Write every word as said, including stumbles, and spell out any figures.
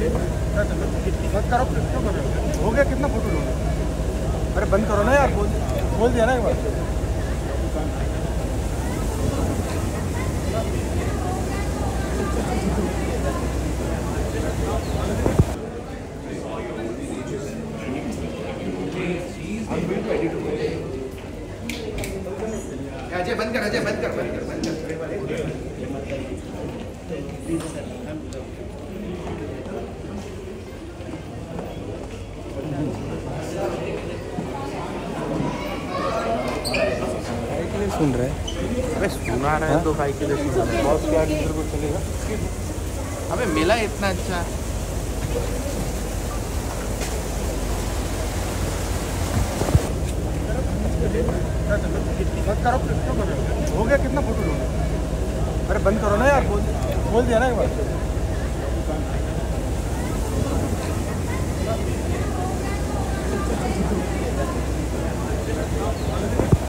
बंद करो, क्यों कर रहे हो? हो गया, कितना फोटो लोगे? अरे बंद करो ना यार, बोल बोल दिया ना एक बार। अजय बंद कर, अजय बंद कर, बंद कर, बंद कर। सुन रहे हैं? अबे सुना रहे हैं तो भाई के लिए सुन रहे हैं। बॉस के आगे इधर को चलेगा। अबे मिला इतना अच्छा। बंद करो, क्यों कर रहे हो? हो गया, कितना फोटो लोगे? अरे बंद करो ना यार, बोल बोल दिया ना एक बार।